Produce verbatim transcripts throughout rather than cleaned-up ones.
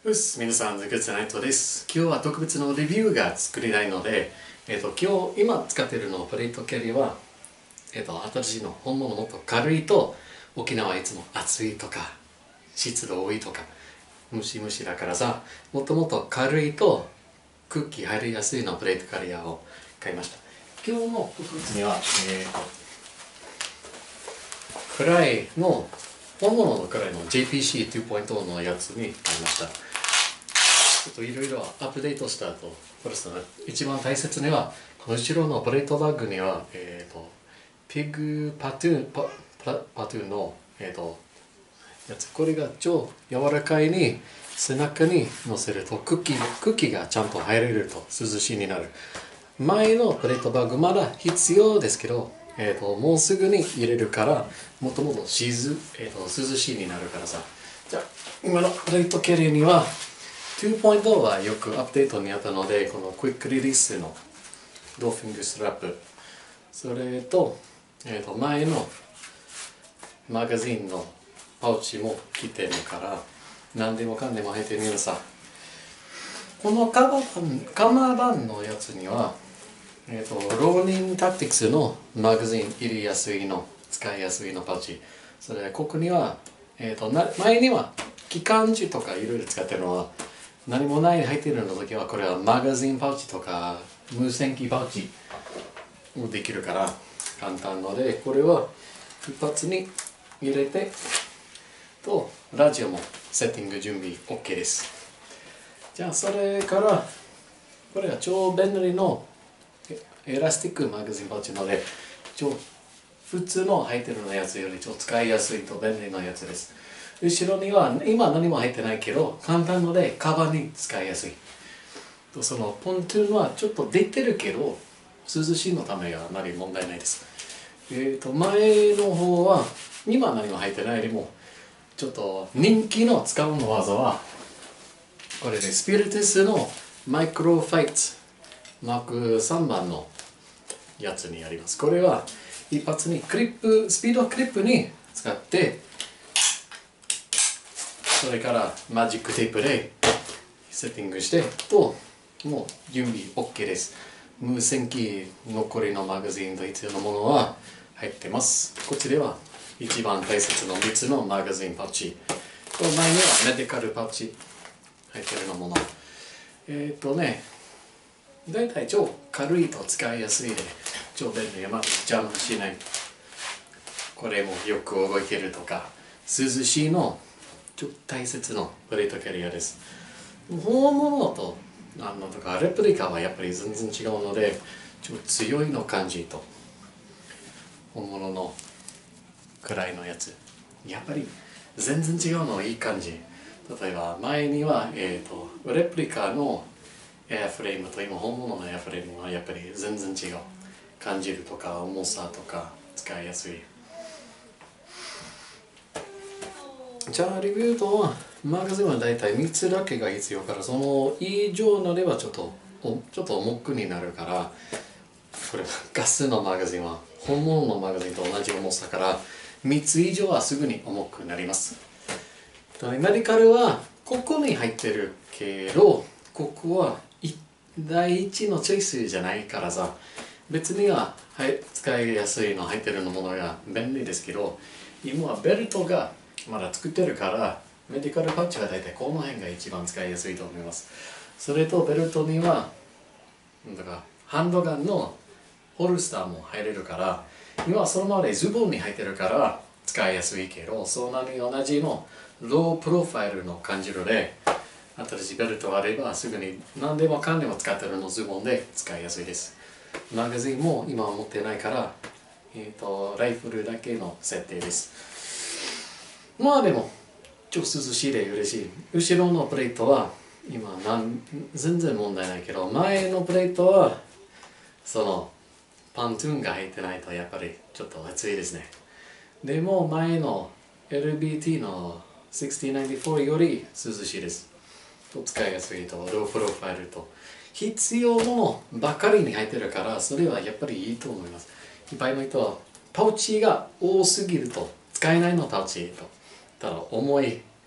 うっす、皆さん、グッズナイトです。今日は特別のレビューが作りたいので、えっと、今日、今使っているのプレートキャリーは、えっと、新しいの、本物もっと軽いと、沖縄はいつも暑いとか、湿度多いとか、ムシムシだからさ、もっともっと軽いと、空気入りやすいのプレートキャリアを買いました。今日の特別には、えーと、暗いの、本物のくらいの ジェイピーシーツーポイント のやつに買いました。ちょっといろいろアップデートした後、これさ、一番大切には、この後ろのプレートバッグには、えっと、ピグパトゥーン、パ, パ, パトゥーンの、えっと、やつ。これが超柔らかいに、背中に乗せると空気、空気がちゃんと入れると涼しいになる。前のプレートバッグまだ必要ですけど、えー、ともうすぐに入れるからもともとしず、えー、と涼しいになるからさ。じゃあ今のプレートキャリーにはツーポイント はよくアップデートにあったので、このクイックリリースのドーフィングストラップ、それと、えー、と前のマガジンのパウチも着てるから何でもかんでも入ってみるさ。このカバーカマーバンのやつにはえーと、ローニンタクティクスのマガジン入れやすいの、使いやすいのパウチ。それでここには、えーと、な前には機関銃とかいろいろ使ってるのは何もない入ってるの時はこれはマガジンパウチとか無線機パウチもできるから簡単ので、これは一発に入れてとラジオもセッティング準備 OK です。じゃあそれからこれは超便利のエラスティックマガジンパウチなので超普通の入ってるのやつより超使いやすいと便利なやつです。後ろには今何も入ってないけど簡単のでカバンに使いやすいと。そのポントゥーンはちょっと出てるけど涼しいのためはあまり問題ないです。えーと前の方は今何も入ってないよりもちょっと人気の使うの技はこれでスピリティスのマイクロファイトマークさんばんのやつにあります。これは一発にクリップ、スピードクリップに使ってそれからマジックテープでセッティングしてともう準備 OK です。無線機残りのマガジンと必要なものは入ってます。こっちでは一番大切なみっつのマガジンパウチと前にはメディカルパウチ入ってるのもの。えっ、ー、とねだいたい超軽いと使いやすいで超便利でまずジャンプしない。これもよく動いてるとか涼しいの超大切なプレートキャリアです。本物とあのとかレプリカはやっぱり全然違うので超強いの感じと本物のくらいのやつやっぱり全然違うのいい感じ。例えば前には、えー、とレプリカのエアフレームと今本物のエアフレームはやっぱり全然違う。感じるとか重さとか使いやすい。じゃあレビューとはマガジンはだいたいみっつだけが必要からその以上のではちょっとちょっと重くになるからこれガスのマガジンは本物のマガジンと同じ重さからみっつ以上はすぐに重くなります。メディカルはここに入ってるけどここは第一のチョイスじゃないからさ別には、はい、使いやすいの入ってるのものが便利ですけど今はベルトがまだ作ってるからメディカルパウチは大体この辺が一番使いやすいと思います。それとベルトにはだからハンドガンのホルスターも入れるから今はそのままでズボンに入ってるから使いやすいけどそんなに同じのロープロファイルの感じるで新しいベルトがあればすぐに何でもかんでも使ってるのズボンで使いやすいです。マガジンも今は持ってないから、えーと、ライフルだけの設定です。まあでも超涼しいで嬉しい。後ろのプレートは今なん全然問題ないけど前のプレートはそのパントゥーンが入ってないとやっぱりちょっと暑いですね。でも前の エルビーティー のろくまるきゅうより涼しいです。と使いやすいとロープロファイルと必要なものばかりに入ってるからそれはやっぱりいいと思います。いっぱいの人はパウチが多すぎると使えないのパウチとただ重い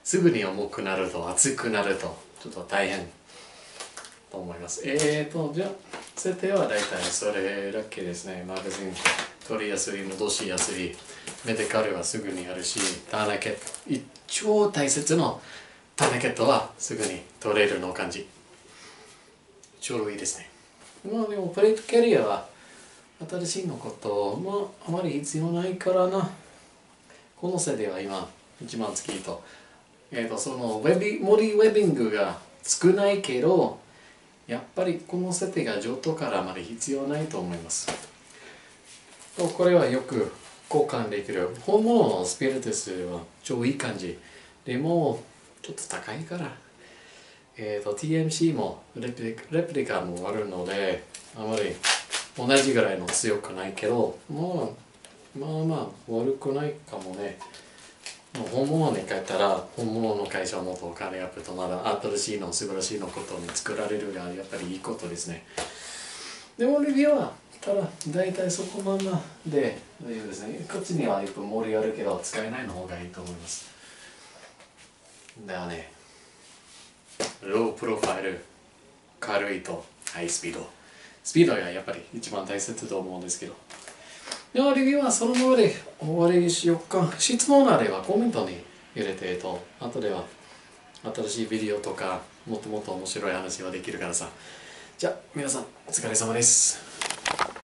すぐに重くなると熱くなるとちょっと大変と思います。えーとじゃあ設定は大体それだけですね。マガジン取りやすい、戻しやすい、メディカルはすぐにあるし、ターナケット、一超大切なターナケットはすぐに取れるの感じ。ちょうどいいですね。まあでもプレートキャリアは新しいのこと、まああまり必要ないからな。この世では今一番好きと、えーとそのウェビモリウェビングが少ないけど、やっぱりこの設定が上等からあまり必要ないと思います。とこれはよく交換できる。本物のスピリトスは超いい感じ。でもちょっと高いから、えーと ティーエムシー もレプリレプリカもあるので、あまり同じぐらいの強くないけど、まあまあまあ悪くないかもね。本物に変えたら本物の会社をもっとお金アップと、まだ新しいの素晴らしいのことに作られるがやっぱりいいことですね。でもレビューはただ大体そこままで大丈夫ですね。こっちにはよく盛りあるけど使えないの方がいいと思います。だからね、ロープロファイル、軽いとハイスピード。スピードがやっぱり一番大切と思うんですけど。ではレビューはそのままで終わりにしようか。質問あればコメントに入れてと、あとでは新しいビデオとかもっともっと面白い話ができるからさ。じゃあ皆さんお疲れ様です。